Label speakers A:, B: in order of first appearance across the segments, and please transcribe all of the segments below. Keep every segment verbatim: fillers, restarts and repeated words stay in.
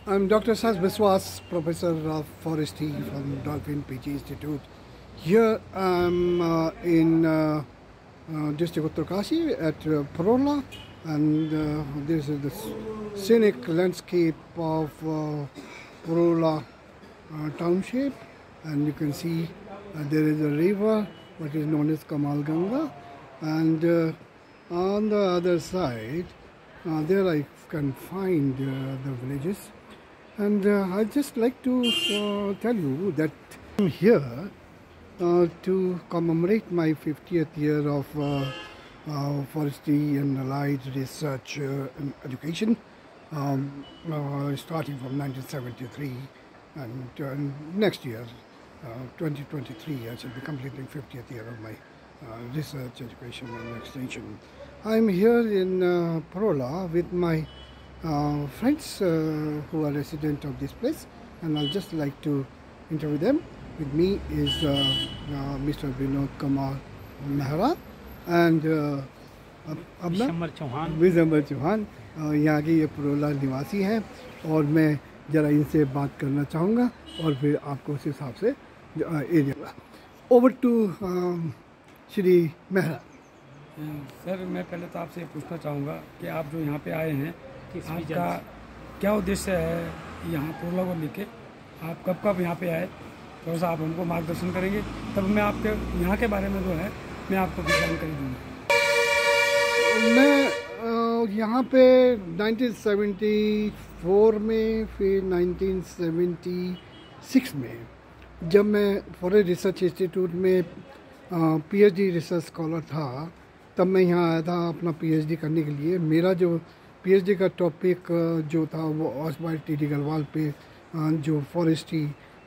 A: I'm Doctor Sas Biswas, Professor of Forestry from Dolphin P G Institute. Here I'm uh, in uh, uh, district Uttarkashi at uh, Parola, and uh, this is the scenic landscape of uh, Parola uh, township, and you can see uh, there is a river what is known as Kamal Ganga, and uh, on the other side uh, there I can find uh, the villages. And uh, I'd just like to uh, tell you that I'm here uh, to commemorate my fiftieth year of uh, uh, forestry and allied research uh, and education, um, uh, starting from nineteen seventy-three, and uh, next year, uh, twenty twenty-three, I shall be completing fiftieth year of my uh, research, education and extension. I'm here in uh, Parola with my Uh, friends uh, who are resident of this place, and I'll just like to interview them. With me is uh, uh, Mister Vinod Kumar Mehra and
B: Vishambar Chauhan
A: Vishambar Chauhan यहाँ के ये परोला निवासी हैं, और मैं ज़रा इनसे बात करना चाहूँगा और फिर आपको उस हिसाब से area. Over to Shri Mehra.
C: Sir, मैं पहले तो आपसे पूछना चाहूँगा कि आप जो यहाँ पे आए हैं, आपका क्या उद्देश्य है यहाँ परोला को लेके? आप कब कब यहाँ पे आए, थोड़ा सा आप हमको मार्गदर्शन करेंगे, तब मैं आपके यहाँ के बारे में जो है मैं आपको कुछ जानकारी दूँगा।
A: मैं यहाँ पे नाइनटीन सेवेंटी फोर में, फिर नाइनटीन सेवेंटी सिक्स में जब मैं फॉरेस्ट रिसर्च इंस्टीट्यूट में पीएचडी रिसर्च स्कॉलर था, तब मैं यहाँ आया था अपना पीएचडी करने के लिए। मेरा जो पीएचडी का टॉपिक जो था वो ऑस्वाल्ड टी डी गढ़वाल पे जो forestry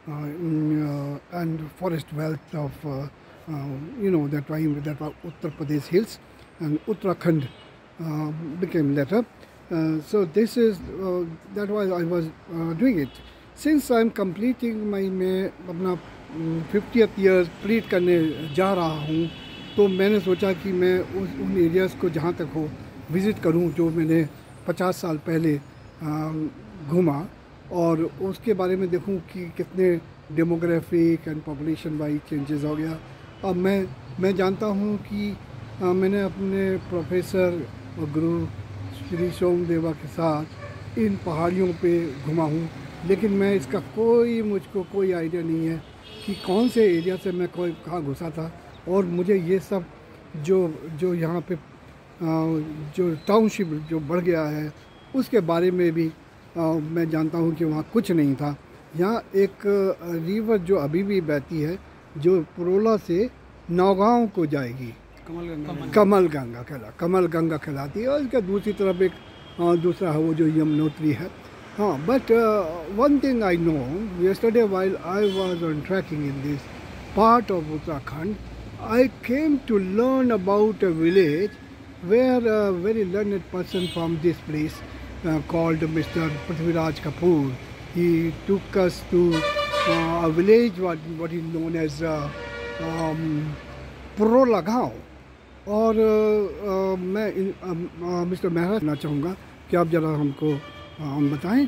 A: and forest wealth of you know that that Uttar Pradesh hills and Uttarakhand became later. Uh, so this is uh, that was I was uh, doing it. Since I am completing my मैं अपना fiftieth year complete करने जा रहा हूँ, तो मैंने सोचा कि मैं उस उन एरियाज़ को जहाँ तक हो विज़िट करूँ जो मैंने पचास साल पहले घूमा, और उसके बारे में देखूं कि कितने demographic and population wise changes हो गया। अब मैं मैं जानता हूं कि आ, मैंने अपने प्रोफेसर और गुरु श्री सोमदेवा के साथ इन पहाड़ियों पे घुमा हूं, लेकिन मैं इसका कोई मुझको कोई आइडिया नहीं है कि कौन से एरिया से मैं कोई कहाँ घुसा था। और मुझे ये सब जो जो यहाँ पे जो टाउनशिप जो बढ़ गया है उसके बारे में भी आ, मैं जानता हूँ कि वहाँ कुछ नहीं था। यहाँ एक रिवर जो अभी भी बहती है जो परोला से नौगांव को जाएगी,
C: कमल गंगा
A: कमल गंगा कहला कमल गंगा कहलाती है, और इसका दूसरी तरफ एक आ, दूसरा है वो जो यमुनोत्री है। हाँ, but one thing I know, yesterday while I was on trekking in this part of Uttarakhand, I came to learn about a village where a very learned person from this place uh, called Mister Prithviraj Kapoor, he took us to uh, a village what what is known as uh, um, Parola गाँव। और uh, uh, मैं uh, mister Mehra कहना चाहूँगा कि आप ज़रा हमको uh, बताएं।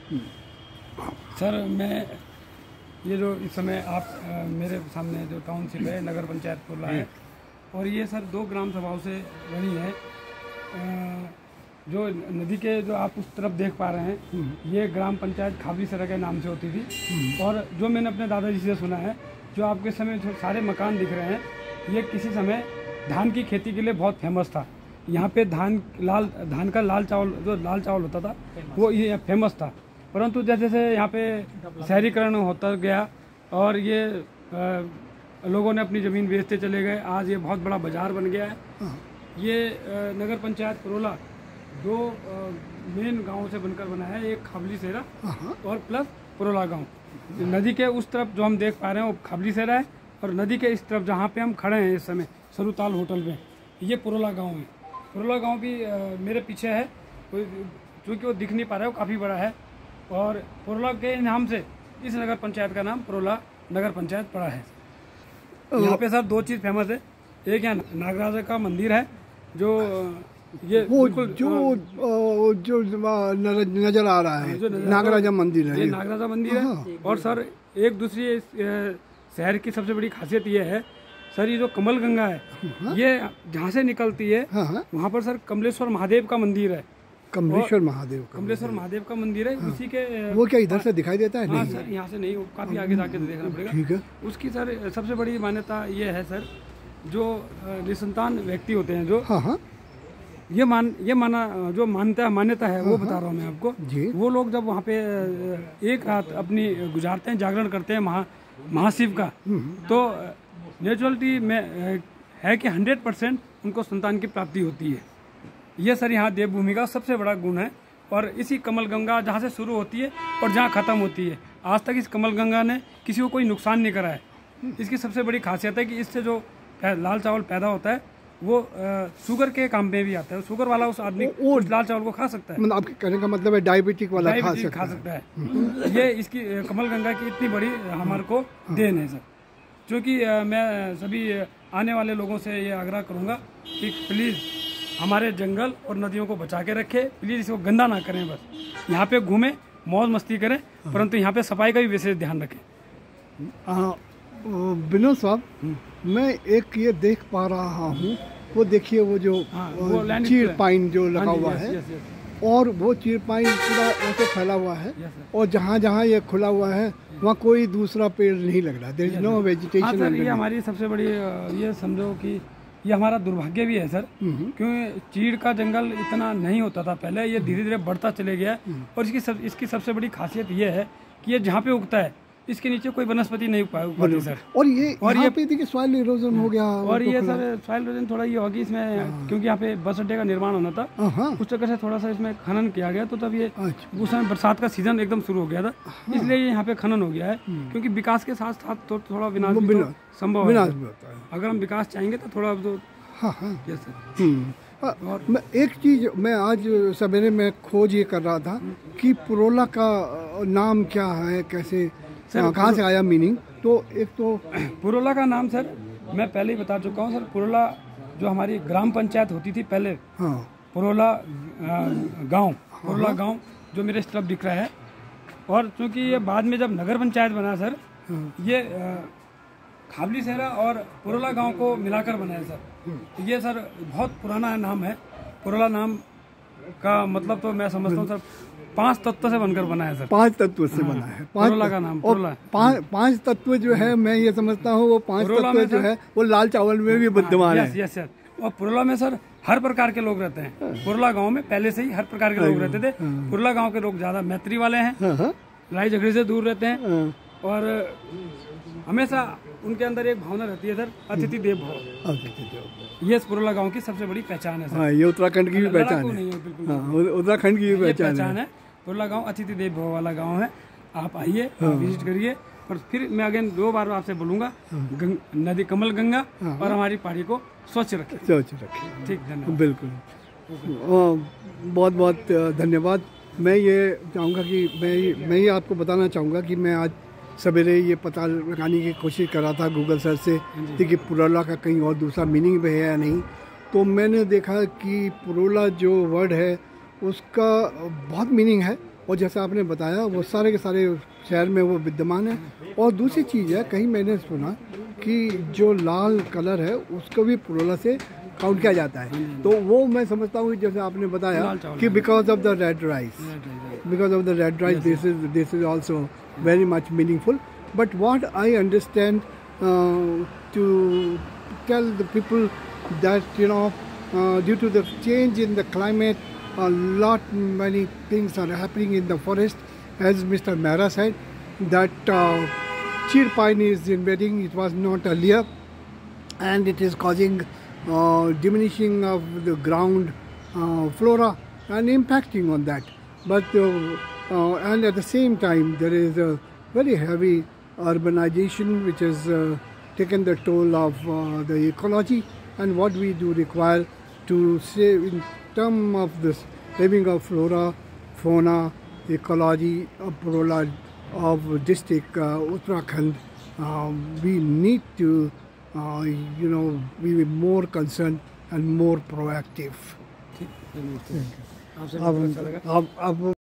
C: सर, मैं ये जो इस समय आप आ, मेरे सामने जो टाउनशिप है नगर पंचायत परोला है, और ये सर दो ग्राम सभाओं से बनी है। आ, जो नदी के जो आप उस तरफ देख पा रहे हैं, ये ग्राम पंचायत खाबली सरा के नाम से होती थी। और जो मैंने अपने दादाजी से सुना है, जो आपके समय जो सारे मकान दिख रहे हैं, ये किसी समय धान की खेती के लिए बहुत फेमस था। यहाँ पे धान लाल धान का लाल चावल जो लाल चावल होता था वो ये फेमस था। परंतु जैसे जैसे यहाँ पे शहरीकरण होता गया और ये आ, लोगों ने अपनी ज़मीन बेचते चले गए, आज ये बहुत बड़ा बाज़ार बन गया है। ये नगर पंचायत परोला दो मेन गांवों से बनकर बना है, एक खाबली सेरा और प्लस परोला गांव। नदी के उस तरफ जो हम देख पा रहे हैं वो खाबली सेरा है, और नदी के इस तरफ जहाँ पे हम खड़े हैं इस समय सरुताल होटल में, ये परोला गाँव है। परोला गाँव भी आ, मेरे पीछे है, चूँकि वो दिख नहीं पा रहा है, वो काफ़ी बड़ा है। और परोला के नाम से इस नगर पंचायत का नाम परोला नगर पंचायत पड़ा है। यहाँ पे सर दो चीज़ फेमस है। एक यहाँ नागराजा का मंदिर है जो ये
A: वो
C: बिल्कुल
A: जो अ, जो नर- नजर आ रहा है
C: जो नजर-
A: नागराजा मंदिर है
C: ये
A: ये।
C: नागराजा मंदिर है। और सर एक दूसरी इस अ, शहर की सबसे बड़ी खासियत ये है सर, ये जो कमल गंगा है ये जहाँ से निकलती है
A: हाँ हाँ
C: वहाँ पर सर कमलेश्वर महादेव का मंदिर है।
A: कमलेश्वर महादेव का
C: कमलेश्वर महादेव का मंदिर है उसी के अ,
A: वो क्या इधर से दिखाई देता है?
C: हाँ
A: नहीं
C: सर, यहाँ से नहीं, वो काफी आगे जाके देखना पड़ेगा।
A: ठीक है।
C: उसकी सर सबसे बड़ी मान्यता ये है सर, जो अ, निसंतान व्यक्ति होते हैं जो
A: हाँ हाँ
C: ये मान ये माना जो मान्यता मान्यता है वो बता रहा हूँ मैं आपको।
A: जी।
C: वो लोग जब वहाँ पे अ, एक रात अपनी गुजारते हैं, जागरण करते हैं महा महाशिव का, तो नेचुरलिटी में अ, है कि हंड्रेड परसेंट उनको संतान की प्राप्ति होती है। ये सर यहाँ देवभूमि का सबसे बड़ा गुण है। और इसी कमल गंगा जहाँ से शुरू होती है और जहाँ ख़त्म होती है, आज तक इस कमल गंगा ने किसी को कोई नुकसान नहीं करा है। इसकी सबसे बड़ी खासियत है कि इससे जो पै- लाल चावल पैदा होता है वो अ, शुगर के काम में भी आता है। शुगर वाला उस आदमी उस लाल चावल को खा सकता है,
A: मतलब आपके कहने का मतलब है डायबिटिक वाला खा
C: डायबिटीज
A: सकता
C: खा
A: है।
C: सकता है। ये इसकी अ, कमल गंगा की इतनी बड़ी हमारे को देन है सर। क्योंकि अ, मैं सभी अ, आने वाले लोगों से ये आग्रह करूँगा कि प्लीज़ हमारे जंगल और नदियों को बचा के रखें, प्लीज़ इसको गंदा ना करें। बस यहाँ पे घूमें, मौज मस्ती करें, परंतु यहाँ पे सफाई का भी विशेष ध्यान रखें।
A: हाँ, वो विनोद साहब, मैं एक ये देख पा रहा हूँ, वो देखिए वो जो
C: हाँ,
A: अ,
C: वो लैंड
A: चीर
C: है।
A: पाइन जो लगा
C: हाँ जी,
A: हुआ
C: यस,
A: है
C: यस, यस।
A: और वो चीर पाइन पूरा ऐसे फैला हुआ है
C: यस, सर।
A: और जहाँ जहाँ ये खुला हुआ है वहाँ कोई दूसरा पेड़ नहीं लग रहा। देयर इज नो
C: हाँ
A: वेजिटेशन।
C: सर, ये हमारी सबसे बड़ी अ, ये समझो कि ये हमारा दुर्भाग्य भी है सर, क्योंकि चीड़ का जंगल इतना नहीं होता था पहले, ये धीरे धीरे बढ़ता चले गया। और इसकी सब इसकी सबसे बड़ी खासियत ये है कि ये जहाँ पे उगता है इसके नीचे कोई वनस्पति नहीं उगा उगाती सर।
A: और ये
C: और
A: यहाँ
C: ये-
A: पे देखिए सॉइल इरोजन हो गया।
C: और ये सर सॉइल इरोजन थोड़ा ये होगी इसमें, क्योंकि यहाँ पे बस अड्डे का निर्माण होना था,
A: हाँ हाँ
C: उस चक्कर से थोड़ा सा इसमें खनन किया गया, तो तब ये
A: अच्छा।
C: उस समय बरसात का सीजन एकदम शुरू हो गया था, इसलिए ये यहाँ पे खनन हो गया है। क्योंकि विकास के साथ साथ तो थोड़ा विनाश भी तो
A: विनाश-
C: संभव
A: विनाश
C: है।
A: भी होता है।
C: अगर हम विकास चाहेंगे तो थोड़ा तो
A: हाँ हाँ
C: यस सर।
A: हम्म। हाँ, मैं एक चीज मैं आज सवेरे में खोज ये कर रहा था कि पुरोला का अ, नाम क्या है, कैसे अ, कहाँ से आया मीनिंग। तो एक तो
C: पुरोला का नाम सर मैं पहले ही बता चुका हूँ सर। पुरोला जो हमारी ग्राम पंचायत होती थी पहले,
A: हाँ
C: पुरोला गांव, पुरोला गांव जो मेरे इस तरफ दिख रहा है। और चूंकि ये बाद में जब नगर पंचायत बना सर, ये अ, खाबली सेरा और पुरोला गांव को मिलाकर बना है सर। ये सर बहुत पुराना नाम है। पुरोला नाम का मतलब तो मैं समझता हूँ सर पांच तत्व से बनकर बना है सर।
A: पांच तत्व से बना है। पांच
C: पुरोला का नाम,
A: और
C: पुरोला।
A: पांच पांच तत्व जो है मैं ये समझता हूँ वो पांच
C: पुरोला
A: तत्व
C: में
A: जो
C: सर-
A: है वो लाल चावल में भी विद्यमान
C: यस
A: है।
C: Yes yes. और पुरला में सर हर प्रकार के लोग रहते हैं। पुरला गांव में पहले से ही हर प्रकार के लोग रहते थे। पुरला गांव के लोग ज्यादा मैत्री वाले हैं,
A: हाँ हाँ
C: लड़ाई झगड़े से दूर रहते हैं,
A: हाँ,
C: और हमेशा उनके अंदर एक भावना रहती है सर, अतिथि देव भव।
A: हाँ, ठीक है, ठीक है।
C: ये इस पुरला गांव की सबसे बड़ी पहचान है सर।
A: हाँ, ये उत्तराखंड की भी पहचान
C: लड़ाकू
A: है।
C: नहीं है बिल्कुल।
A: हाँ, उ- उत्तराखंड की भी
C: ये
A: पहचान
C: पहचान
A: है।
C: है। पुरला गांव अतिथि देव भव वाला गांव है। आप आइए, विजिट करिए। और फिर मैं अगेन दो बार आपसे बोलूंगा, गंग, नदी कमल गंगा और हमारी पहाड़ी को स्वच्छ रखें।
A: सोच रखिए।
C: ठीक, धन्यवाद।
A: बिल्कुल। बहुत बहुत धन्यवाद। मैं ये चाहूँगा कि मैं मैं ये आपको बताना चाहूँगा कि मैं आज सवेरे ये पता लगाने की कोशिश कर रहा था गूगल सर्च से कि पुरोला का कहीं और दूसरा मीनिंग भी है या नहीं। तो मैंने देखा कि पुरोला जो वर्ड है उसका बहुत मीनिंग है, और जैसा आपने बताया वो सारे के सारे शहर में वो विद्यमान है। और दूसरी चीज़ है, कहीं मैंने सुना कि जो लाल कलर है उसको भी पुरोला से काउंट किया जाता है। तो वो मैं समझता हूँ जैसे आपने बताया कि because of the red rice, because of the red rice this is this is also very much meaningful. But what I understand to tell the people that you know due to the change in the climate a lot many things are happening in the forest, as Mister Mehra said that uh, cheer pine is invading. It was not earlier, and it is causing uh, diminishing of the ground uh, flora and impacting on that. But uh, uh, and at the same time there is a very heavy urbanization which has uh, taken the toll of uh, the ecology, and what we do require to save in terms of this saving of flora, fauna, ecology of Purola of district uh, Uttarakhand. Uh, we need to, uh, you know, be more concerned and more proactive.
C: ठीक, नमस्ते। आपसे
A: अब
C: मिलकर अच्छा लगा।
A: अब अब